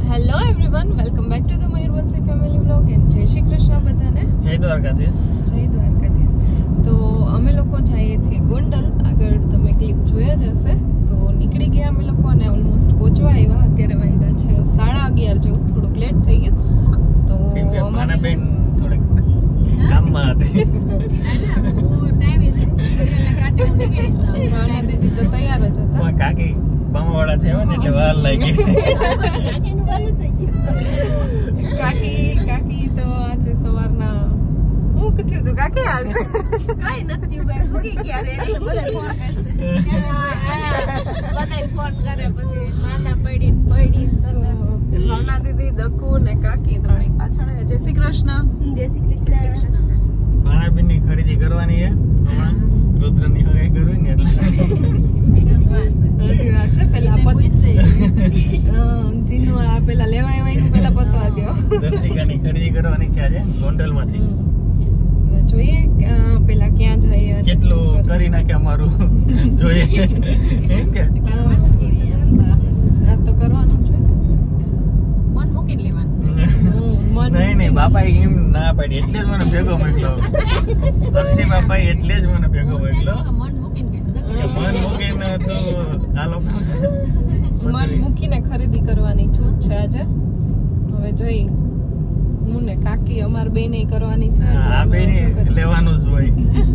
Hello everyone, welcome back to the Mayurvanshi family vlog and જય શ્રી કૃષ્ણ બધાને. જય દ્વારકાધીશ. જય દ્વારકાધીશ. તો અમે લોકો જઈએ છીએ ગોંડલ. આગળ તમે ક્લિપ જોયા જ હશે. તો નીકળી ગયા અમે લોકો અને ઓલમોસ્ટ પહોંચવા આવ્યા. અત્યારે વાગ્યા છે 11:30 જેવું, થોડુંક લેટ થઈ ગયું. તો અમારા બેન થોડીક કામમાં હતી. મારા દીદી તો તૈયાર જ હતા. કાકી બામાવાળા થયા ને એટલે વાર લાગી. કાકી તો આજે સવારના હું કીધું તું કાકી આજે કઈ નથી મૂકી ગયા રેડી બધા ફોન કરશે બધા ફોન કરે પછી માતા પડી ભાવના દીદી દકુ ને કાકી ત્રણેય પાછળ. જય શ્રી કૃષ્ણ. જય શ્રી કૃષ્ણ. ભાણાબેન ની ખરીદી કરવાની છે હમણાં. રુદ્ર ની હગાઈ કરવી ને એટલે હજી વાર છે. પેલા જીનું આ પેલા લેવા આવ્યા પેલા પતવા દો. દર્શિકાની ખરીદી કરવાની છે આજે ગોંડલ માંથી. જોઈએ પેલા ક્યાં જઈએ, કેટલું કરી નાખે અમારું જોઈએ. એમ કે આ તો કરવાનું છે. મન મૂકીને લેવાનું છે. નહીં બાપા એમ ના પાડી એટલે જ મને ભેગો મોકલો. દર્શી બાપા એટલે જ મને ભેગો મોકલો. મન મૂકીને મન મૂકીને તો આ લોકો મન મૂકીને ખરીદી કરવાની છૂટ છે આજે. હવે જોઈ હું ને કાકી અમાર બેને કરવાની છે. આ બેને લેવાનું જ હોય.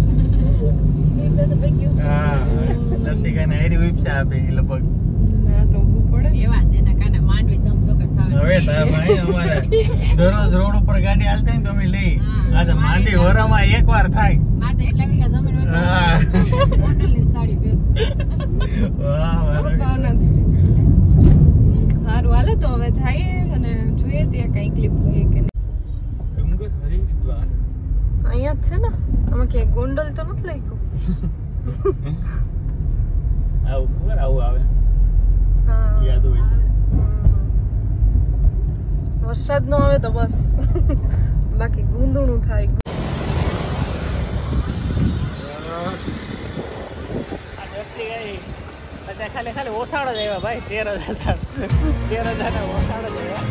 હા દર્શિકાને હેરી વિપસા આપે લગભગ. ના તો હું પડે એવા જેના કાને માંડવી ધમ ચોકટ થાવે. હવે ભાઈ અમારે દરરોજ રોડ ઉપર ગાડી હાલતા ને તો અમે લઈ. આ તો માંડી વરામાં એકવાર થાય. માટે એટલા વીઘા જમીન હોય તો મોડલની સાડી પહેરું. વાહ સારું હાલે તો હવે જઈએ અને જોઈએ ત્યાં કઈ ક્લિપ લઈએ કે નહીં. અહીંયા જ છે ને. આમાં ક્યાંય ગોંડલ તો નથી લખ્યું. આવું ખબર આવું આવે હા યાદ હોય તો. વરસાદ નો આવે તો બસ બાકી ગુંદણું થાય. ખાલી ઓસાડ જ આવ્યા ભાઈ. 13,000 ના ઓસાડ જ આવ્યા.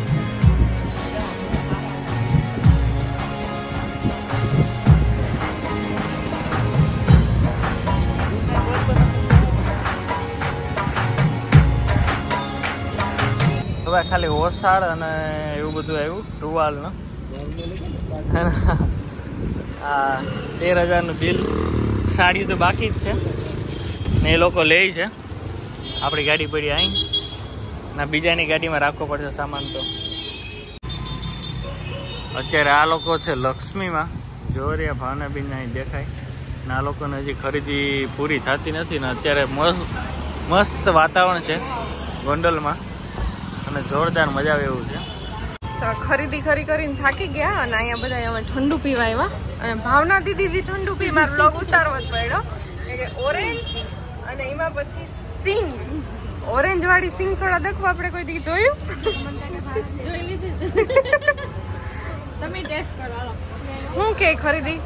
ખાલી ઓસાડ અને એવું બધું આવ્યું ટુવાલ નું. આ 13,000 નું બિલ. સાડી તો બાકી જ છે ને એ લોકો લે છે. આપણી ગાડી પડી અહીં ના બીજાની ગાડીમાં રાખવો પડશે સામાન. તો અત્યારે આ લોકો છે લક્ષ્મીમાં. જોરિયા ભાવનાબેન અહીં દેખાય ને. આ લોકોને હજી ખરીદી પૂરી થતી નથી ને અત્યારે મસ્ત વાતાવરણ છે ગોંડલમાં અને જોરદાર મજા આવે એવું છે. તો ખરીદી કરીને થાકી ગયા અને અહીંયા બધા અમે ઠંડુ પીવા આવ્યા. અને ભાવના દીદી જે ઠંડુ પી મારો બ્લોગ ઉતારવો જ પડ્યો. કે ઓરેન્જ અને એમાં પછી સિંગ. ઓરેન્જ વાળી સિંગ સોડા દેખો આપણે કોઈ દી જોયું? જોઈ લીધું. તમે ટેસ્ટ કરો હાલો. હું કે ખરીદી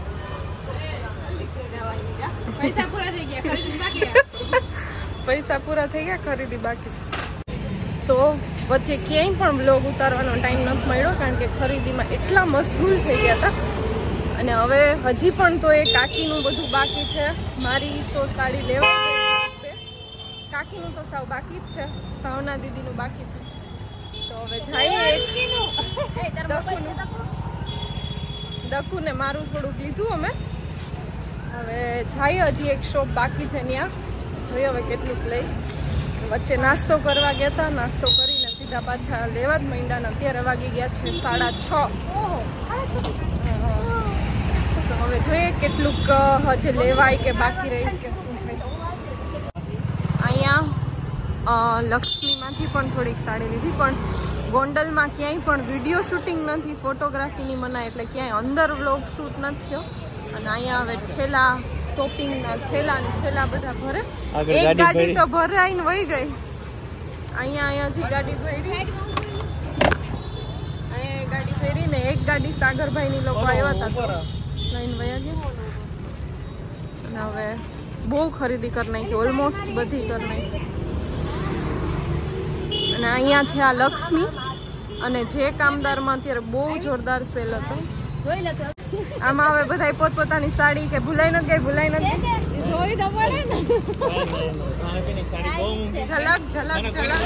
પૈસા પૂરા થઈ ગયા, ખરીદી બાકી છે. પૈસા પૂરા થઈ ગયા, ખરીદી બાકી છે. તો વચ્ચે ક્યાંય પણ બ્લોગ ઉતારવાનો ટાઈમ નથી મળ્યો કારણ કે ખરીદીમાં એટલા મશગુલ થઈ ગયા હતા. અને હવે હજી પણ તો એ કાકીનું બધું બાકી છે. મારી તો સાડી લેવા કાકીનું તો સાવ બાકી જ છે. ભાવના દીદીનું બાકી છે. તો હવે જઈએ. દકુ ને મારું થોડુંક લીધું અમે. હવે જઈએ. હજી એક શોપ બાકી છે ત્યાં. જોઈએ હવે કેટલુંક લઈ. વચ્ચે નાસ્તો કરવા ગયા હતા. નાસ્તો કરીને સીધા પાછા લેવા જ માંડ્યા. અત્યારે વાગી ગયા છે 6:30. તો હવે જોઈએ કેટલુંક હજી લેવાય કે બાકી રહી કે શું થાય. અહીંયા લક્ષ્મીમાંથી પણ થોડીક સાડી લીધી. પણ ગોંડલમાં ક્યાંય પણ વિડીયો શૂટિંગ નથી, ફોટોગ્રાફીની મનાય એટલે ક્યાંય અંદર વ્લોગ શૂટ નથી થયો. અને અહીંયા હવે ઠેલા શોપિંગના ઠેલા બધા ભરે. એક ગાડી તો ભરાઈને વહી ગઈ. અહીંયાથી ગાડી ભરી. અહીંયા ગાડી ભરી ને એક ગાડી સાગરભાઈની લોકો આવ્યા હતા લઈને વયા ગયા. અને હવે બહુ ખરીદી કરી નાખી. ઓલમોસ્ટ બધી કરી નાખી. અને અહીંયા છે આ લક્ષ્મી. અને જે કામદારમાં અત્યારે બહુ જોરદાર સેલ હતો. જોઈ લે તો આમાં હવે બધા પોતપોતાની સાડી કે ભૂલાઈ નથી ગઈ, ભૂલાઈ નથી ગઈ. જોઈ તો પડે ને. ઝલક ઝલક ઝલક.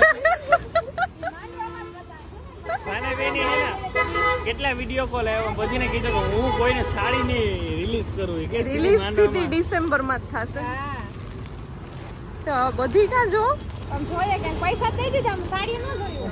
કેટલા વિડીયો કોલ આવ્યો, બધીને કીધું કે હું કોઈને સાડી ની રિલીઝ કરું કે રિલીઝ સીધી ડિસેમ્બર માં જ થશે. તો બધી કા જો આમ જોઈએ કે પૈસા દઈ દીધા, આમ સાડી ન જોયું.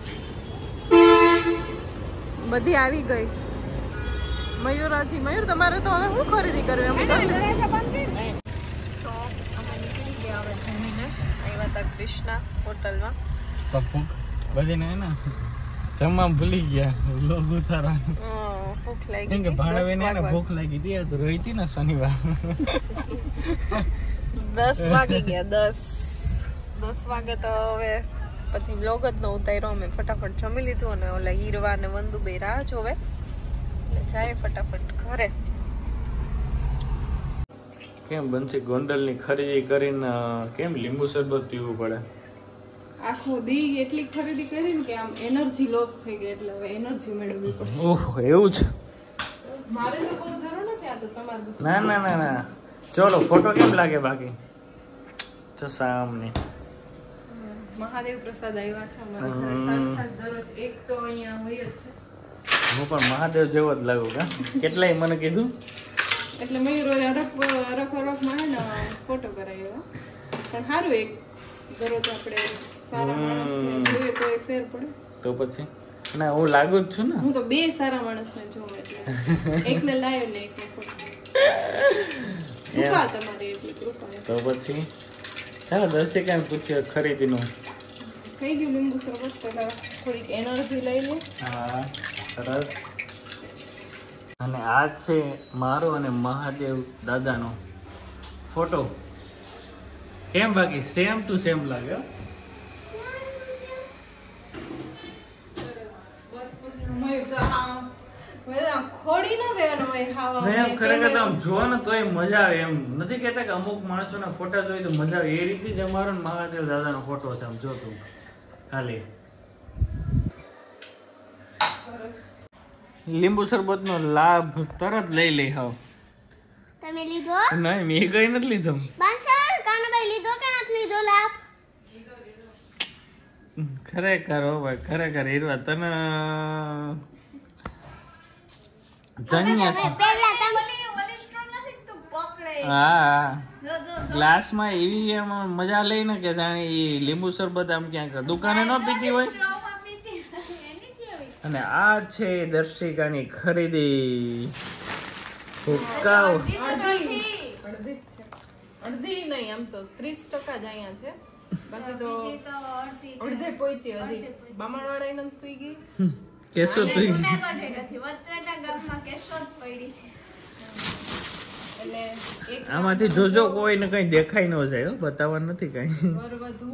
બધી આવી ગઈ. મયુરાજી, મયુર તમારે તો હવે શું ખરીદી કરવી એમ કરી લે. તો અમે નીકળી ગયા હવે જમીને. આવ્યા હતા કૃષ્ણા હોટલમાં. બધીને હે ને જમવા ભૂલી ગયા લોગ ઉતારવા. ભૂખ લાગી કેમ કે ગઈ. ભાણવેને હે ને ભૂખ લાગી હતી તો રહી હતી ને શનિવાર. 10 વાગી ગયા. 10 વાગે તો હવે પછી વ્લોગ જ ન ઉતાર્યો. અમે ફટાફટ જમી લીધું અને ઓલા હીરવા ને વંદુ બે રાહ જોવે એટલે જાય ફટાફટ ઘરે. કેમ બનશે ગોંડલની ખરીદી કરીને કેમ લીંબુ શરબત પીવું પડે? આખો દી એટલી ખરીદી કરી ને કે આમ એનર્જી લોસ થઈ ગઈ એટલે હવે એનર્જી મેળવવી પડશે. ઓહ એવું છે. મારે તો બહુ જરૂર નથી. આ તો તમારે ના ના ના ના ચલો ફોટો કેમ લાગે બાકી તો સામને મહાદેવ પ્રસાદ આવ્યા છે અમારા ઘરે. સાત દરરોજ એક તો અહીંયા હોય જ છે. હું પણ મહાદેવ જેવો જ લાગુ કા કેટલાય મને કીધું એટલે મયુર રફ માં હે ને ફોટો કરાવ્યો. પણ સારું એક દરરોજ આપણે સારા માણસને જોઈએ તો એ ફેર પડે. તો પછી ના હું લાગુ જ છું ને. હું તો બે સારા માણસને જોઉં એટલે એકને લાયો ને એકને ફોટો. કૃપા તમારી એટલી કૃપા. તો પછી ચાલો દર્શિકા પૂછ્યું ખરીદીનું થઈ ગયું લીંબુ શરબત. પહેલા થોડીક એનર્જી લઈ લે. હા સરસ. અને આ છે મારો અને મહાદેવ દાદાનો ફોટો. કેમ બાકી સેમ ટુ સેમ લાગ્યો. ખોડી ન દેવાનું હોય ખાવા. ખરેખર તો આમ જોવો ને તોય મજા આવે. એમ નથી કેતા કે અમુક માણસોના ફોટા જોઈ તો મજા આવે. એ રીતે જ અમારો મહાદેવ દાદાનો ફોટો છે. આમ જોતું ખાલી લીંબુ શરબત નો લાભ તરત લઈ લઈ હાવ. તમે લીધો? નહીં મેં કઈ નથી લીધો. બાંસર કાનભાઈ લીધો કે નથી લીધો લાભ? ખરેખર હો ભાઈ ખરેખર હીરવા તને ધન્ય છે. પહેલા તમે ઓલી સ્ટ્રોંગ નથી તું પકડે. હા જો જો ગ્લાસ માં એવી એમ મજા લઈ ને કે જાણે ઈ લીંબુ શરબત આમ ક્યાંક દુકાને ન પીતી હોય. અને આ છે દર્શિકાની ખરીદી. હુક્કાઓ અડધી નહીં આમ તો 30% જ અહીંયા છે. બાકી તો અડધે પહોંચી હજી. બામણવાળા નથી પી ગઈ. કેસો તું આમાંથી જોજો કોઈને કઈ દેખાય ન જાય હો. બતાવવા નથી કઈ. વરવધુ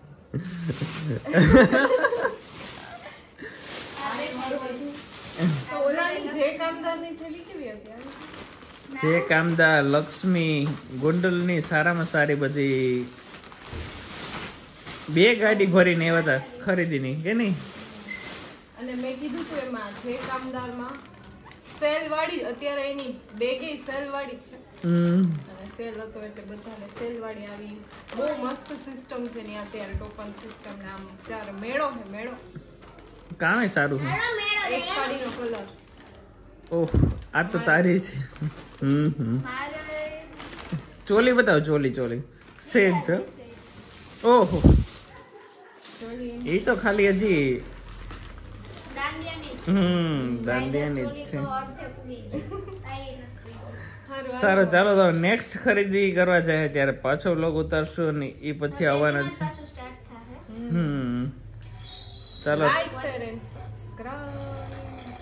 જે કામદારની થેલી કેવી હતી? જે કામદાર લક્ષ્મી ગોંડલની સારામાં સારી બધી 2 ગાડી ભરીને આવ્યા હતા ખરીદીની કે નહીં. અને મેં કીધું તું એમાં જે કામદારમાં સેલ વાળી અત્યારે એની બેગે સેલ વાળી જ છે. અને સેલ હતો એટલે બધાને સેલ વાળી આવી. બહુ મસ્ત સિસ્ટમ છે ને અત્યારે ટોકન સિસ્ટમ ને આમ ત્યારે મેળો છે મેળો. કામે સારું છે. એક સાડીનો કલર. ઓહ આ તો તારી છે. ચોલી બતાવો ચોલી ચોલી સેજ છે. ઓહો એ તો ખાલી હજી દાંડિયાની જ છે. સારું ચાલો તો નેક્સ્ટ ખરીદી કરવા જાય ત્યારે પાછો વ્લોગ ઉતારશું અને એ પછી આવવાના છે. ચાલો લાઈક શેર એન્ડ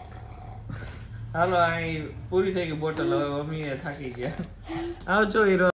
સબસ્ક્રાઇબ. હાલો અહીં પૂરી થઈ ગઈ બોટલ. હવે અમે થાકી ગયા. આવજો હીરો.